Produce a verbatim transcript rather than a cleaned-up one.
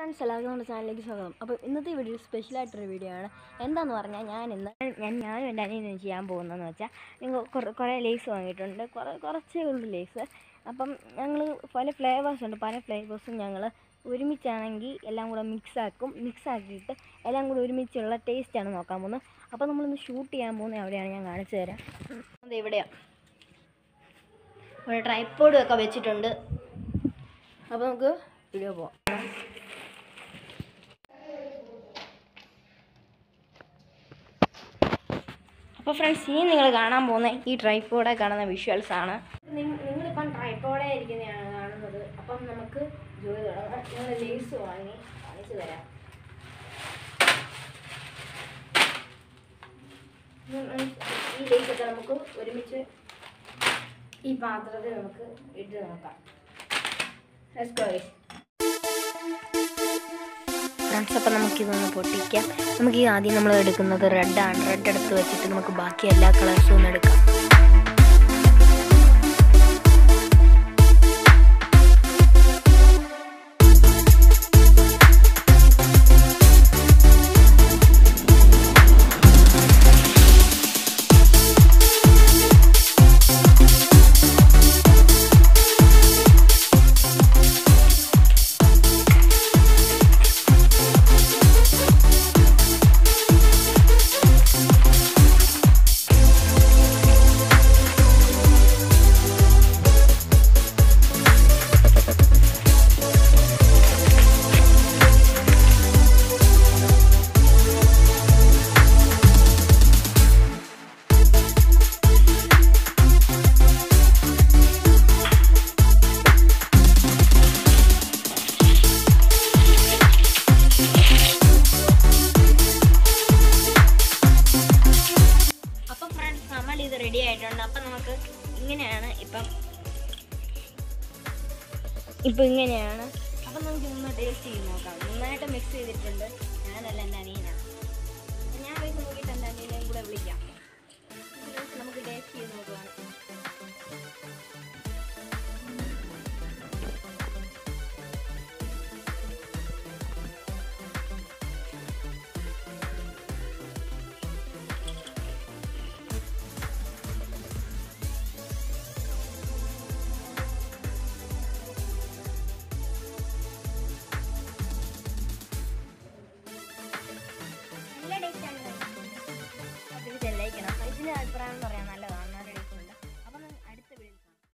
Friends എല്ലാവർക്കും നമ്മുടെ ചാനലിലേക്ക് സ്വാഗതം. അപ്പോൾ ഇന്നത്തെ വീഡിയോ സ്പെഷ്യലായിട്ടൊരു വീഡിയോ ആണ്. എന്താണെന്ന് പറഞ്ഞാൽ ഞാൻ ഇന്ന് ഞാൻ ഞാനും എൻ്റെ അനിയനും ചെയ്യാൻ പോകുന്നതെന്ന് വെച്ചാൽ നിങ്ങൾ കുറേ ലേസ് വാങ്ങിയിട്ടുണ്ട്, കുറേ കുറച്ചേ ഉള്ളൂ ലേസ്. അപ്പം ഞങ്ങൾ പല ഫ്ലേവേഴ്സ് ഉണ്ട്, പല ഫ്ലേവേഴ്സും ഞങ്ങൾ ഒരുമിച്ചാണെങ്കിൽ എല്ലാം കൂടെ മിക്സാക്കും. മിക്സാക്കിയിട്ട് എല്ലാം കൂടെ ഒരുമിച്ചുള്ള ടേസ്റ്റാണ് നോക്കാൻ പോകുന്നത്. അപ്പോൾ നമ്മളിന്ന് ഷൂട്ട് ചെയ്യാൻ പോകുന്നത് എവിടെയാണ് ഞാൻ കാണിച്ചു തരാം. അത് എവിടെയാണ് ഒരു ട്രൈപ്പോഡും ഒക്കെ വെച്ചിട്ടുണ്ട്. അപ്പോൾ നമുക്ക് വീഡിയോ പോവാം. അപ്പോൾ ഫ്രണ്ട്സ്, ഇനി നിങ്ങൾ കാണാൻ പോകുന്ന ഈ ട്രൈപ്പോഡെ കാണുന്ന വിഷ്വൽസ് ആണ്. നിങ്ങളിപ്പം ട്രൈപ്പോഡെ ഇരിക്കുന്നതാണ് കാണുന്നത്. അപ്പം നമുക്ക് ജോലി തുടങ്ങാം. നിങ്ങൾ ലേസ് വാങ്ങി കാണിച്ചു തരാം. ഈ ലേസൊക്കെ നമുക്ക് ഒരുമിച്ച് ഈ പാത്രത്തിൽ നമുക്ക് ഇട്ട് നോക്കാം. ഫ്രണ്ട്സ്, അപ്പം നമുക്കിതൊന്ന് പൊട്ടിക്കാം. നമുക്ക് ഈ ആദ്യം നമ്മൾ എടുക്കുന്നത് റെഡാണ്. റെഡ് എടുത്ത് വെച്ചിട്ട് നമുക്ക് ബാക്കി എല്ലാ കളേഴ്സും ഒന്ന് എടുക്കാം. ഇത് റെഡി ആയിട്ടുണ്ട്. അപ്പം നമുക്ക് ഇങ്ങനെയാണ് ഇപ്പം ഇപ്പം ഇങ്ങനെയാണ്. അപ്പം നമുക്ക് ഇന്ന് ടേസ്റ്റ് ചെയ്ത് നോക്കാം. നന്നായിട്ട് മിക്സ് ചെയ്തിട്ടുണ്ട്. ഞാനല്ല, എൻ്റെ അനിയനാണ്. ഞാൻ വൈകി നോക്കിയിട്ട് എൻ്റെ അനിയനെയും കൂടെ വിളിക്കാം. നമുക്ക് ടേസ്റ്റ് ചെയ്ത് നോക്കുകയാണ്.